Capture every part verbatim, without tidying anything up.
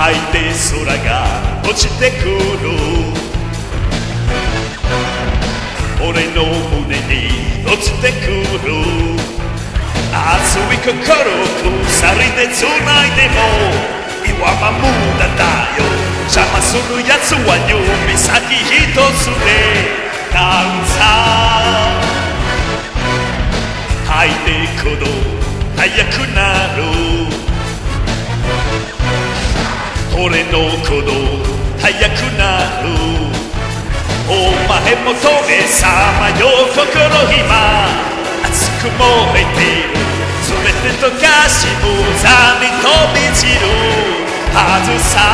吐いて空が落ちてくる。俺の胸に落ちてくる。熱い心鎖で繋いでも今は無駄だよ。邪魔するやつは指先一つでなんさ。吐いてくと速くなる。俺の鼓動速くなる。お前もトゲさまよ心今熱く燃えている。全て溶かし無残に飛び散るはずさ。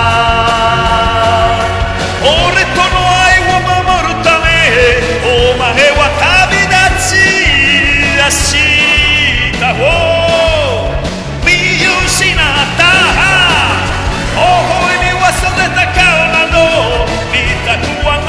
俺との愛を守るためお前は旅立ち明日を見失った。微笑み忘れた顔など見たくはない。